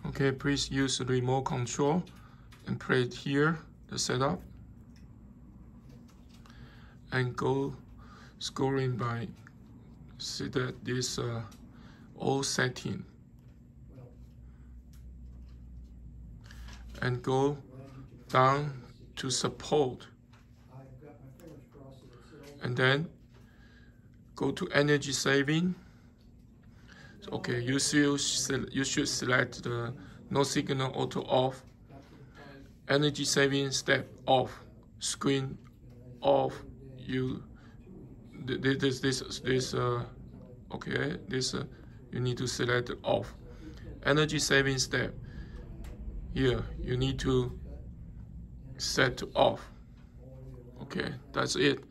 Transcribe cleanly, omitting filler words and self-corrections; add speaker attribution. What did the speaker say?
Speaker 1: Okay, please use the remote control and play it here, the setup, and go scrolling by see that this all setting, and go down to support, and then go to energy saving. Okay, you should select the no signal auto off, energy saving step off, screen off. You okay, this you need to select off, energy saving step. Here you need to set to off. Okay, that's it.